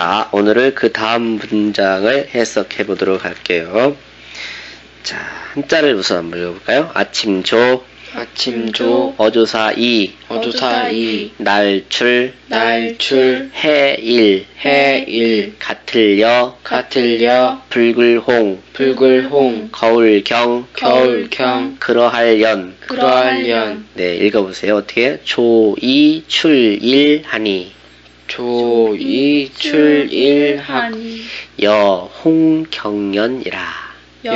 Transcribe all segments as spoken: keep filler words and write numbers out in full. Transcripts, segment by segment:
자, 오늘은 그 다음 문장을 해석해 보도록 할게요. 자, 한자를 우선 한번 읽어볼까요? 아침조, 아침조, 어조사 이, 어조사 이, 날출, 날출, 해일, 해일, 같을여, 같을여, 불글홍, 불글홍, 거울경, 겨울경, 그러할연. 그러할연. 네, 읽어보세요. 어떻게? 조이 출일 하니, 조이 출일하니, 여홍경연이라.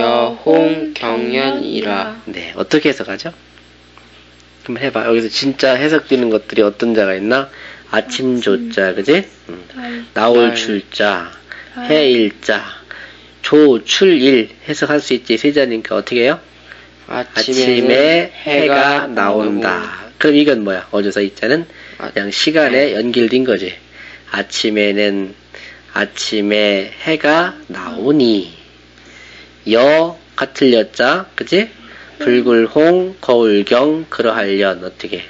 여홍경연이라. 네, 어떻게 해석하죠? 한번 해봐. 여기서 진짜 해석되는 것들이 어떤 자가 있나? 아침조자, 그지? 음. 나올 출자, 해일자, 조출일 해석할 수 있지. 세자니까 어떻게 해요? 아침에 해가 나온다. 그럼 이건 뭐야? 어조사 이자는 그냥 시간에 연결된 거지. 아침에는 아침에 해가 나오니, 여 같을 여자, 그지? 불글홍, 거울경, 그러할연. 어떻게?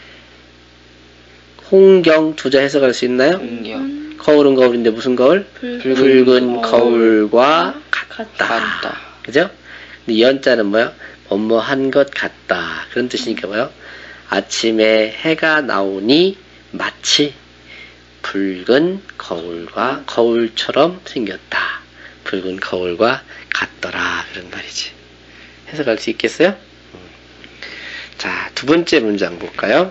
홍경 두자 해석할 수 있나요? 홍경. 거울은 거울인데 무슨 거울? 붉은, 붉은 거울과 같다. 같다. 그죠? 근데 연자는 뭐야? 뭐뭐한 것 같다. 그런 뜻이니까 뭐요? 아침에 해가 나오니 마치 붉은 거울과 거울처럼 생겼다. 붉은 거울과 같더라. 그런 말이지. 해석할 수 있겠어요? 음. 자, 두 번째 문장 볼까요?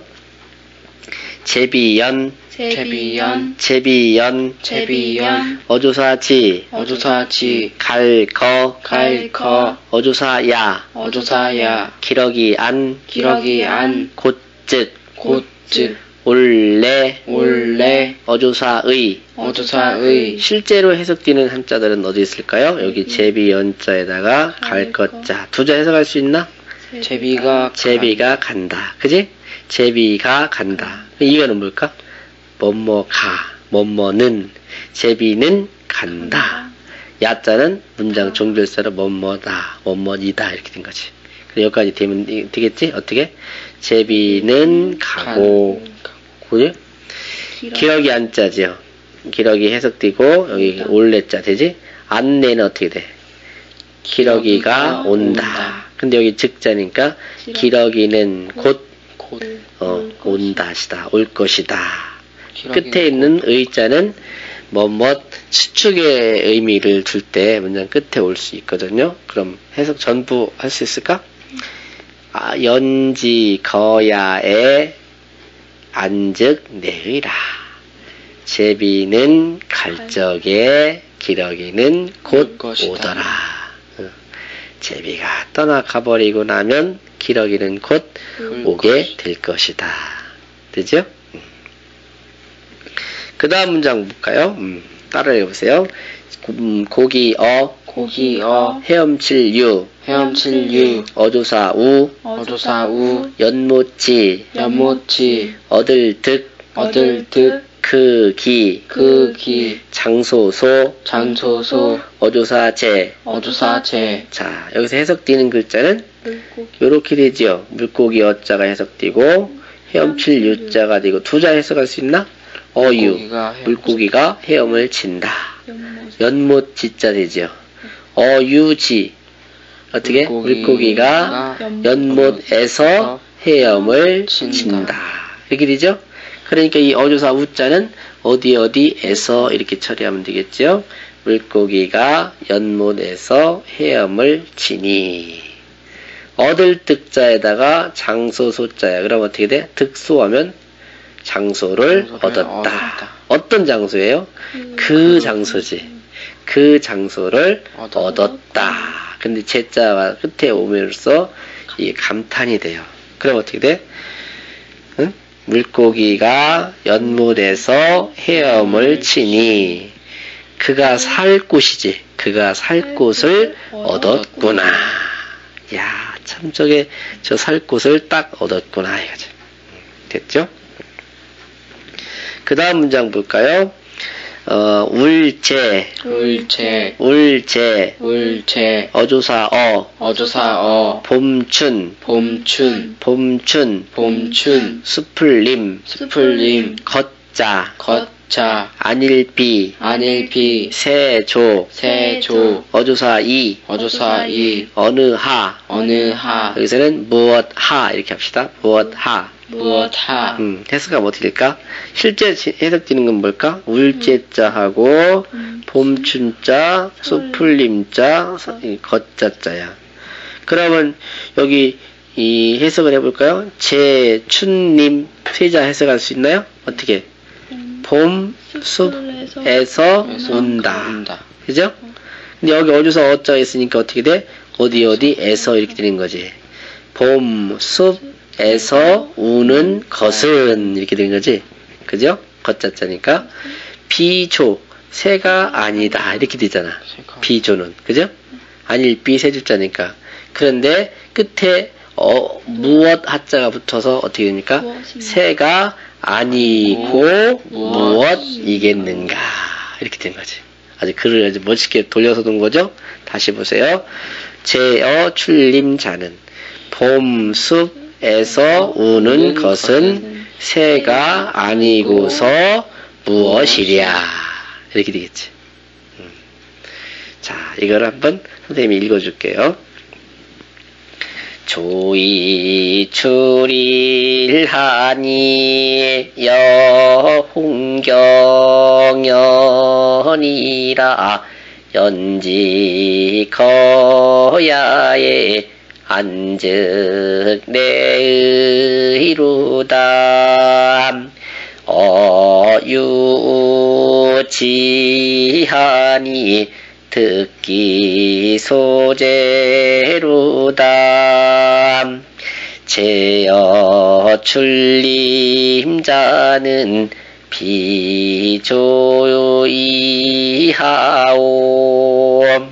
제비연, 제비연, 제비연, 제비연, 어조사지, 어조사지, 갈거, 갈거, 어조사야, 어조사야, 기러기안, 기러기안, 곧즉, 곧즉, 올래, 올래, 어조사의. 어조사의. 실제로 해석되는 한자들은 어디 있을까요? 여기 제비연자에다가 갈것자. 두자 해석할 수 있나? 제비가 제비가 간다. 그지? 제비가 간다. 이거는 뭘까? 뭐뭐 가, 뭐뭐는, 제비는 간다. 야자는 문장 종결사로 뭐뭐다, 뭐뭐니다 이렇게 된 거지. 그래서 여기까지 되면 되겠지? 어떻게? 제비는 가고, 그지? 기러기 안자죠. 기러기 해석되고 여기 올래자 되지? 안내는 어떻게 돼? 기러기가 온다. 근데 여기 즉자니까 기러기는 곧, 곧 어, 온다시다. 올 것이다. 끝에 있는 의자는 뭐뭐 추측의 의미를 줄 때 문장 끝에 올 수 있거든요. 그럼 해석 전부 할 수 있을까? 아, 연지 거야에 안즉 내의라. 제비는 갈 적에 기러기는 곧 오더라. 어. 제비가 떠나가버리고 나면 기러기는 곧 오게 될 것이다. 되죠? 음. 그 다음 문장 볼까요? 음, 따라 읽어보세요. 음, 고기어, 고기어, 헤엄칠 유, 헤엄칠 유, 어조사 우, 어조사 우, 연못지, 연못지, 어들득, 어들득, 크기, 크기, 장소소, 장소소, 어조사 제. 어조사 제. 자, 여기서 해석되는 글자는 요렇게 되지요. 물고기 어자가 해석되고 헤엄칠 유자가 되고 두자 해석할 수 있나? 어유, 물고기가 물고기가 헤엄을 친다. 연못 지자 되지요. 어유지, 어떻게? 물고기가 연못에서 헤엄을 친다. 이렇게 되죠? 그러니까 이 어조사 우자는 어디 어디에서 이렇게 처리하면 되겠죠? 물고기가 연못에서 헤엄을 치니. 얻을득자에다가 장소소자야. 그럼 어떻게 돼? 득소하면 장소를 얻었다. 얻었다. 어떤 장소예요? 음, 그 장소지. 그 장소를 얻었다. 얻었다. 근데 제자가 끝에 오면서 이 감탄이 돼요. 그럼 어떻게 돼? 응? 물고기가 연못에서 헤엄을 치니 그가 살 곳이지. 그가 살 곳을 얻었구나. 야, 참 저게 저 살 곳을 딱 얻었구나 이거죠. 됐죠? 그 다음 문장 볼까요? 어, 울제, 울제, 울제, 울제, 어조사 어, 어조사 어, 봄춘, 봄춘, 봄춘, 봄춘, 수풀림, 수풀림, 걷자, 걷자, 자, 안일비, 안일비, 세조, 세조, 어조사 이, 어조사 이, 어느 하. 어느 하, 여기서는 무엇 하 이렇게 합시다. 무엇 하. 무엇 하, 음, 해석하면 어떻게 될까? 실제 지- 해석되는 건 뭘까? 울제자하고 봄춘자, 수풀림자, 서- 이 겉자자야. 그러면 여기 이 해석을 해볼까요? 제춘님 세자 해석할 수 있나요? 어떻게? 봄, 숲에서 온다. 온다. 그죠? 근데 여기 어디서 어자가 있으니까 어떻게 돼? 어디 어디에서 이렇게 되는 거지. 봄, 숲에서 우는 것은 이렇게 된 거지. 그죠? 겉자자니까. 비조, 새가 아니다. 이렇게 되잖아. 비조는. 그죠? 안일비 세 줄자니까. 그런데 끝에 어, 무엇 하자가 붙어서 어떻게 됩니까? 새가 아니고 무엇이겠는가. 이렇게 된 거지. 아주 글을 아주 멋있게 돌려서 놓은 거죠? 다시 보세요. 제어 출림자는 봄, 숲에서 우는 것은 새가 아니고서 무엇이랴. 이렇게 되겠지. 음. 자, 이걸 한번 선생님이 읽어줄게요. 조이 출일하니 여홍경연이라 연지 거야에 안즉 내의로다 어유지하니 듣기 소재로다 제어 출림자는 비조이하오